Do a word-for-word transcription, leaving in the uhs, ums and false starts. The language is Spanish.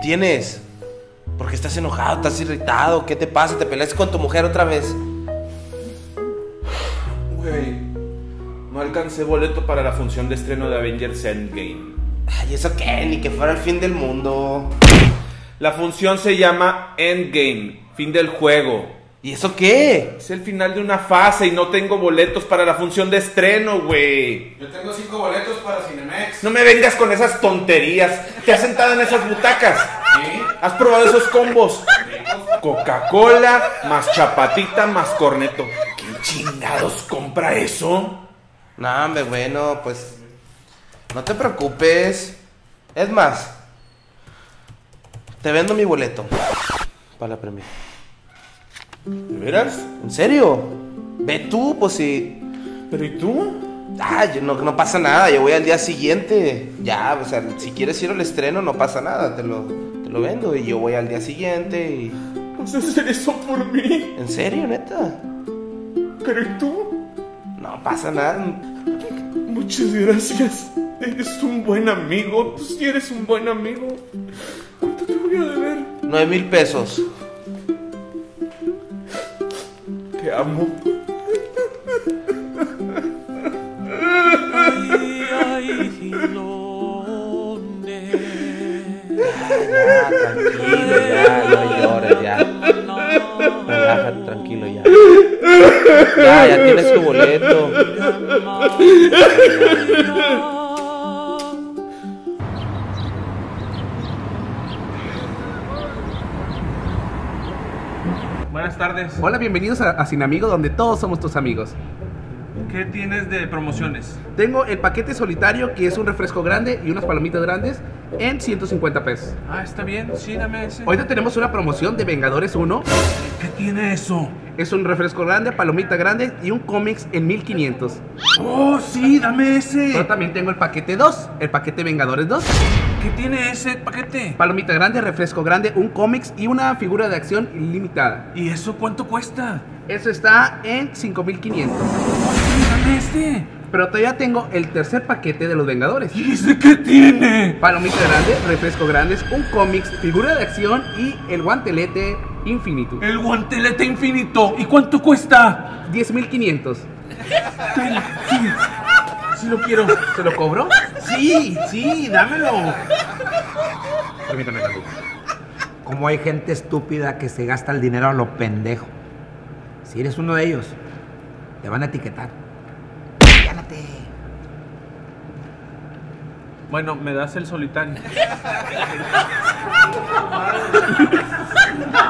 tienes? ¿Por qué estás enojado? ¿Estás irritado? ¿Qué te pasa? ¿Te peleaste con tu mujer otra vez? Güey, no alcancé boleto para la función de estreno de Avengers Endgame. Ay, ¿eso qué? Ni que fuera el fin del mundo. La función se llama Endgame, fin del juego. ¿Y eso qué? Es el final de una fase y no tengo boletos para la función de estreno, güey. Yo tengo cinco boletos para Cinemex. No me vengas con esas tonterías. ¿Te has sentado en esas butacas? ¿Sí? ¿Has probado esos combos? Coca-Cola, más chapatita, más corneto. ¿Quién chingados compra eso? No, hombre, bueno, pues... no te preocupes. Es más, te vendo mi boleto para la premiere. ¿De veras? ¿En serio? Ve tú, pues si... ¿Pero y tú? Ah, yo no, no pasa nada, yo voy al día siguiente. Ya, o sea, si quieres ir al estreno no pasa nada, te lo, te lo vendo y yo voy al día siguiente y... ¿Vas a hacer eso por mí? ¿En serio, neta? ¿Pero y tú? No pasa nada. Muchas gracias. Eres un buen amigo. Tú sí eres un buen amigo. ¿Cuánto te voy a deber? Nueve mil pesos. Te amo. Ay, ay, Gilone. Ya, tranquilo, ya, no llores, ya. Relájate, tranquilo, ya. Ya, ya tienes tu boleto. Buenas tardes. Hola, bienvenidos a, a Sin Amigo, donde todos somos tus amigos. ¿Qué tienes de promociones? Tengo el paquete solitario, que es un refresco grande y unas palomitas grandes, en ciento cincuenta pesos. Ah, está bien, sí, dame ese. Ahorita tenemos una promoción de Vengadores uno. ¿Qué tiene eso? Es un refresco grande, palomita grande y un cómics en mil quinientos. Oh, sí, dame ese. Pero también tengo el paquete dos, el paquete Vengadores dos. ¿Qué tiene ese paquete? Palomita grande, refresco grande, un cómics y una figura de acción ilimitada. ¿Y eso cuánto cuesta? Eso está en cinco mil quinientos. Sí, dame este. Pero todavía tengo el tercer paquete de los Vengadores. ¿Y ese qué tiene? Palomita grande, refresco grandes, un cómics, figura de acción y el guantelete infinito. El guantelete infinito. ¿Y cuánto cuesta? diez mil quinientos. Ten, sí, sí lo quiero. ¿Se lo cobro? Sí, sí, dámelo. Permítame, Carlos. Como hay gente estúpida que se gasta el dinero a lo pendejo. Si eres uno de ellos, te van a etiquetar. ¡Gánate! Bueno, me das el solitario.